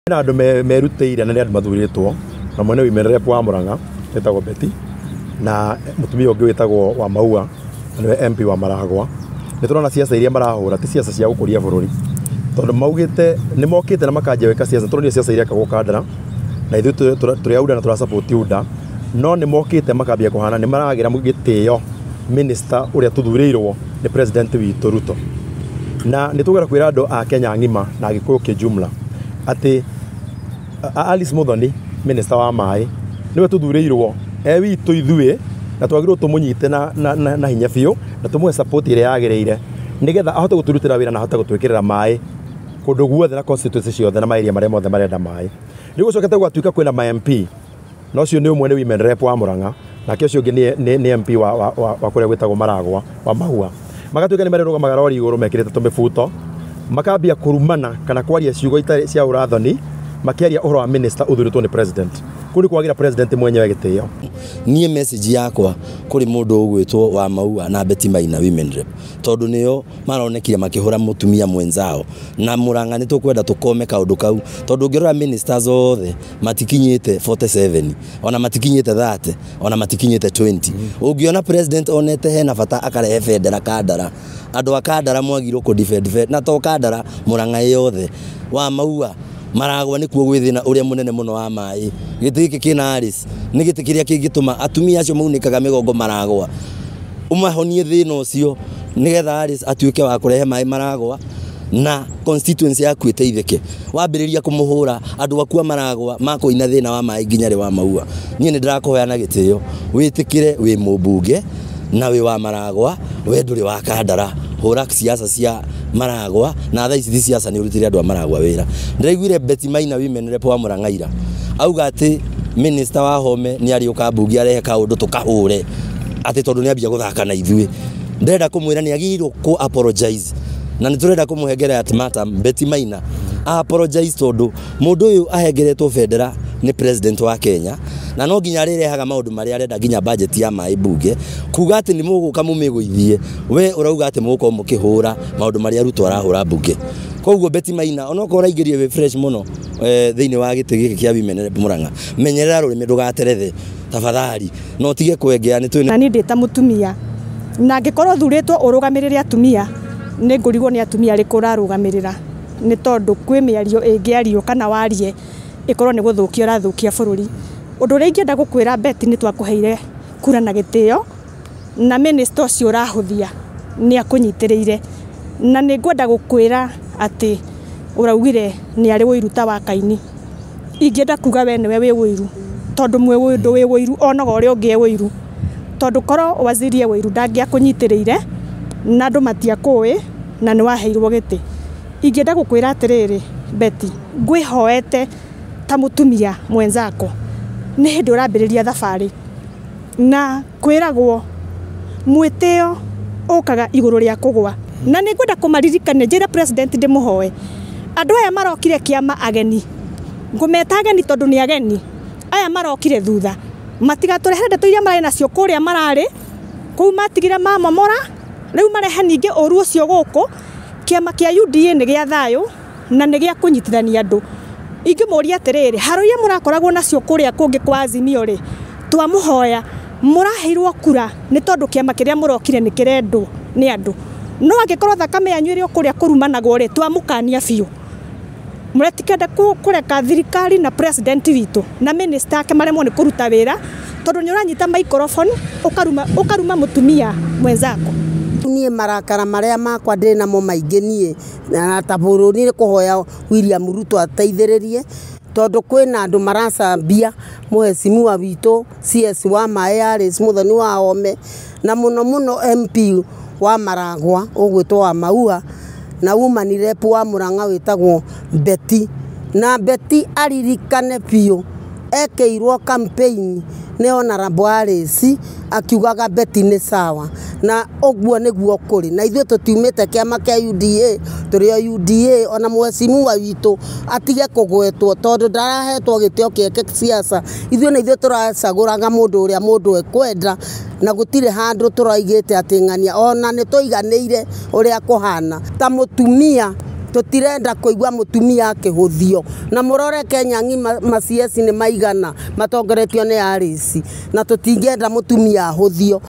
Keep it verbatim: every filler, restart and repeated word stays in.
na andu merutĩire na nĩ andũ mathuritwo na mwene women rep wa Murang'a etagwo Betty na mutumia ũngĩ wetagwo wa Maua niwe M P wa Maragwa. Nĩ tũrona ciaca iria marahũra ti ciaca cia gũkũria bũrũri tondũ maugĩte nĩ mokĩte na makanjia weka ciaca. Tũronire ciaca iria kagwo Kandara na ithuĩ tũrĩ auda na tũra support UDA no nĩ mokĩte makambia kũhana nĩ maragĩra gĩtĩo minister ũrĩa tũthurĩirwo nĩ president witũ Ruto. Na nĩ tũgera kwĩra andũ a Kenya ng'ima na Gĩkũyũ kĩjumla atĩ Alice Muthoni minister wa maĩ niwe tũthurĩirwo e witũ ithuĩ na twagĩrĩirwo tũmũnyite na, na, na, na hinya biũ na tũmũhe support ĩrĩa yagĩrĩire nĩgetha ahote gũtũrutĩra wĩra na ahote gũtwĩkĩrĩra maĩ kũndũ guothe na constituency ciothe na maĩria marĩa mothe marenda maĩ. Nĩ gũcokete gwatuĩka kwĩna ma M P no cio nĩ ũmwe nĩ women rep wa Murang'a nake ũcio ũngĩ nĩ M P wa, wa, wa, wa kũrĩa gwĩtagwo Maragwa wa Mahua. Magatuĩka nĩ marĩrũgamaga rori igũrũ mekĩrĩte tũmĩbuto makambia kũrumana kana kwaria ciugo itarĩ cia ũrathoni makiaria ũhoro wa minister ũthurĩtwo nĩ president. Kuri kwagira president mwenyewe gĩtĩo. Niĩ message yakwa kuri mundu ũgwĩtwo wa Maua na Betty Maina women rep tondu nĩo maronekire makĩhũra mutumia mwenzao na Murang'a nĩ tũkwenda tũkome kaũndũ kau tondu ngĩrora ministers othe matikinyĩte forty-seven ona matikinyĩte thirty ona matikinyĩte twenty. Ũngĩona president onete hena bata akarehe bendera Kandara andũ a Kandara mwagirwo ku defend na to Kandara Murang'a yothe wa Maua Maragwa nĩ kuo gwĩthina ũrĩa mũnene mũno wa maĩ. Gĩtĩ gĩkĩ kĩna Alice nĩ gĩtĩ kĩrĩa kĩngĩtũma atumia acio maunĩkaga mĩgongo Maragwa ũmahonie thĩna ũcio nĩgetha Alice atuĩke wa kũrehe maĩ Maragwa na constituency yaku ĩteithĩke. Wambĩrĩria kũmũhũra andũ akua Maragwa makũina thĩna wa maĩ nginya rĩ wa Maua. Niĩ nĩ ndĩrakũhoya na gĩtĩo wĩtĩkĩre wĩ mũmbunge na wĩ wa Maragwa we ndũrĩ wa Kandara hũra siasa cia Maragwa na thaa ici siasa nĩ urutire andũ a Maragwa wĩra. Ndĩraiguire Betty Maina women rep wa Murang'a ira auga atĩ minister wa home nĩ ariũka mbunge arehe kaũndũ tũkahũre atĩ tondũ nĩ ambia gũthaka na ithuĩ. Ndĩrenda kũmwĩra nĩ agĩrĩirwo ku apologize na nĩ tũrenda kũmũhengera ultimatum Betty Maina apologize tondũ mũndũ ũyũ ahengeretwo bendera nĩ president wa Kenya na no nginya rĩrehaga maũndũ marĩa arenda nginya budget ya maĩ bunge kuga atĩ nĩ mũgũka mũmĩgũithie we ũrauga atĩ mũgũkorwo mũkĩhũra maũndũ marĩa Ruto arahũra bunge. Koguo Betty Maina onokorwo raingĩrie we fresh mũno eh, thĩinĩ wa gĩtĩ gĩkĩ kĩa women rep Murang'a menyerera rũrĩmĩ ndũgaterethe tafadhali no tige kwengea nĩ twĩ na nĩ ndĩta mũtumia na ngĩkorwo thurĩtwo ũrũgamĩrĩre atumia nĩ ngũrigwo nĩ atumia arĩkũ ũrarũgamĩrĩra nĩ tondũ kwĩ mĩario ĩngĩario kana warie ĩkorwo nĩ gũthũkia ũrathũkia bũrũri. Ũndũ ũrĩa ingĩenda gũkwĩra Betty nĩ twakũheire kura na gĩtĩo na minister ũcio ũrahũthia nĩ akũnyitĩrĩire na nĩ ngwenda gũkwĩra atĩ ũraugire nĩ arĩ wũiru ta wa Kaini. Ingĩenda kuga we nĩwe wĩ wũiru tondũ mwe wĩndũ wĩ wũiru onaga ũrĩa ũngĩ wũiru tondũ korwo wazirie wũiru ndangĩakũnyitĩrĩire na andũ matiakũĩ na nĩ waheirwo gĩtĩ. Ingĩenda gũkwĩra atĩrĩrĩ Betty ngwĩhoete ta mũtumia mwenzako nĩ hĩndĩ ũrambĩrĩria thabarĩ na kwĩragwo mwĩtĩo ũkaga igũrũ rĩa kũgwa na nĩ ngwenda kũmaririkania njĩra president ndĩmũhoe andũ aya marokire kĩama ageni ngũmeta ageni tondũ nĩ ageni aya marokire thutha matigatũrehere ndeto iria marĩ nacio kũrĩa mararĩ kũu matigire mamomora rĩu marehe ningĩ ũru ũcio gũkũ. Kĩama kĩa U D A nĩ gĩa thayũ na nĩ gĩa kũnyitithania andũ. Ingĩmũria atĩrĩrĩ haro iria mũrakoragwo nacio kũrĩa kũngĩ kwa Azimio rĩ twamũhoya mũraheirwo kura nĩ tondũ kĩama kĩrĩa mũrokire nĩ kĩrendwo nĩ andũ no angĩkorwo thakame yanyu ĩrĩ kũrĩa kũrumanagwo rĩ twamũkania biũ. Mũretikenda kũreka thirikari na president witũ na minister ake maremwo nĩ kũruta wĩra tondũ nĩ ũranyita microphone ũkaruma ũkaruma mũtumia mwenzako. Niĩ marakara marĩa makwa ndĩ namo maingĩ niĩ na ta bũrũri nĩ kũhoya William Ruto ateithĩrĩrie tondũ kwĩna andũ maracambia mũhecimiwa witũ C S wa maĩ Alice Muthoni wa Home na mũno mũno M P wa Maragwa ũgwĩtwo wa Maua na woman rep wa Murang'a wĩtagwo Betty na Betty aririkane biũ ekeirwo campaign nĩ Honorable Alice akiugaga Betty nĩ sawa na ũguo nĩguo kũrĩ na ithuĩ tũtiumĩte kĩama kĩa U D A tũrĩ U D A ona mũhecimiwa witũ atige kũgwetwo tondũ ndarahetwo gĩtĩo kĩake siasa. Ithuĩ nĩ ithuĩ tũracagũraga mũndũ ũrĩa mũndũ ekwenda na gũtirĩ handũ tũraigĩte atĩ ng'ania ona nĩ tũiganĩire ũrĩa kũhana ta mũtumia tutirenda kuigua mutumia akihuthio na murore Kenya ng'ima maciesi ni maigana matongoretio ni Alice na tutingenda mutumia ahuthio.